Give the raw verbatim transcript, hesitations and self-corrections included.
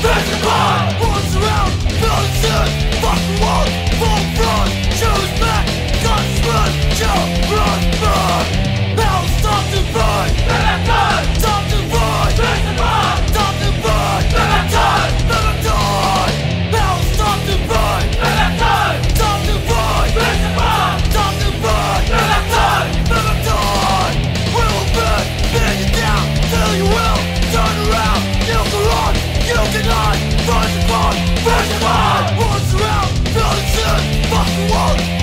Face the bar, what's around, building shit, fucking walls, full front, shoes back, guns run, chill, run, run. Now it's time to burn, let it burn, time to burn, face the bar, time to burn, let it turn, let it turn. Now it's time to burn, let it turn, time to burn, face the bar, time to burn, let it turn, let it turn. We will burn, burn you down, till you will turn around. You can run, you can hide, burn the bar, burn the bar. What's around, building shit, fucking walls,